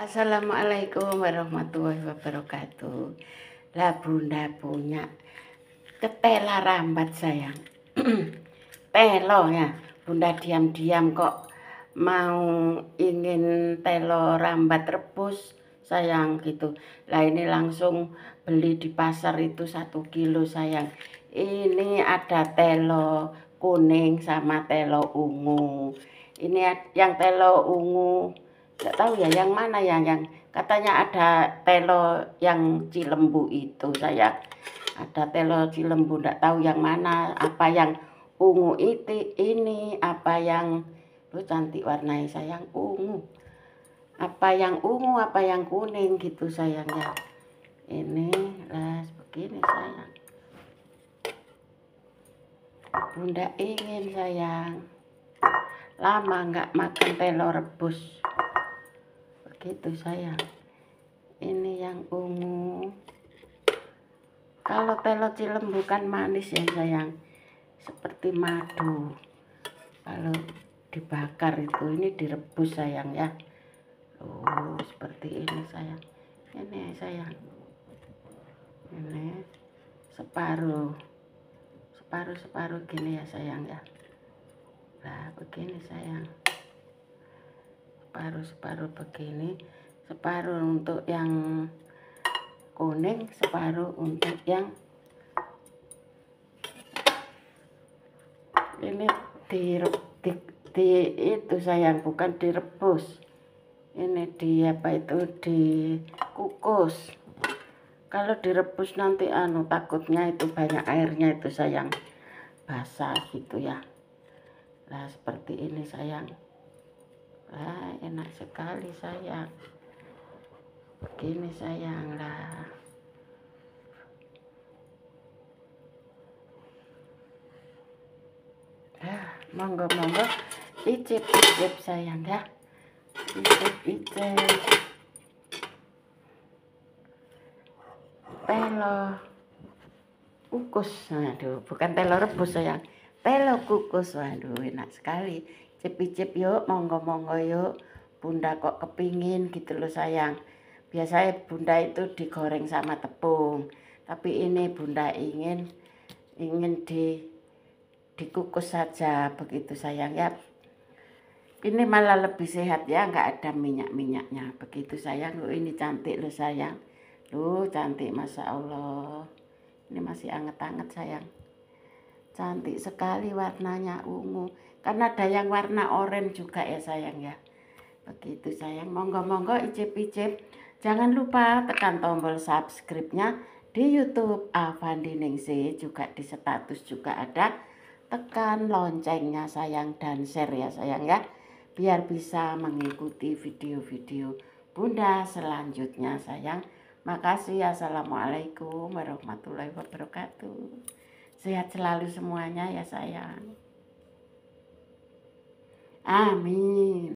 Assalamualaikum warahmatullahi wabarakatuh. Lah bunda punya ketela rambat sayang. Telo ya. Bunda diam-diam kok mau ingin telo rambat rebus sayang gitu. Lah ini langsung beli di pasar itu 1 kilo sayang. Ini ada telo kuning sama telo ungu. Ini yang telo ungu nggak tahu ya yang mana ya, yang katanya ada telo yang Cilembu itu sayang. Ada telo Cilembu, nggak tahu yang mana, apa yang ungu itu ini, apa yang cantik warnanya sayang, ungu. Apa yang ungu, apa yang kuning gitu sayang ya. Ini lah begini sayang. Bunda ingin sayang. Lama nggak makan telo rebus. Begitu sayang. Ini yang ungu. Kalau telo Cilembu kan manis ya sayang, seperti madu. Kalau dibakar itu, ini direbus sayang ya. Oh seperti ini sayang. Ini sayang. Ini separuh gini ya sayang ya. Nah begini sayang. Separuh begini, separuh untuk yang kuning, separuh untuk yang ini di itu sayang, bukan direbus. Ini dikukus. Kalau direbus nanti takutnya itu banyak airnya itu sayang, basah gitu ya. Nah seperti ini sayang. Wah enak sekali sayang. Begini sayang lah. Monggo icip sayang ya. Icip telo kukus. Aduh bukan telo rebus sayang, telo kukus. Waduh enak sekali. Icip yuk, monggo yuk. Bunda kok kepingin gitu loh sayang. Biasanya bunda itu digoreng sama tepung, tapi ini bunda ingin dikukus saja begitu sayang ya. Ini malah lebih sehat ya, nggak ada minyak-minyaknya begitu sayang. Loh ini cantik loh sayang. Loh cantik masya Allah. Ini masih anget-anget sayang. Cantik sekali warnanya ungu. Karena ada yang warna oranye juga ya sayang ya. Begitu sayang. Monggo icip. Jangan lupa tekan tombol subscribe-nya di YouTube Avandi Ningsih, juga di status juga ada. Tekan loncengnya sayang dan share ya sayang ya, biar bisa mengikuti video-video bunda selanjutnya sayang. Makasih. Assalamualaikum warahmatullahi wabarakatuh. Sehat selalu semuanya ya sayang. Amin.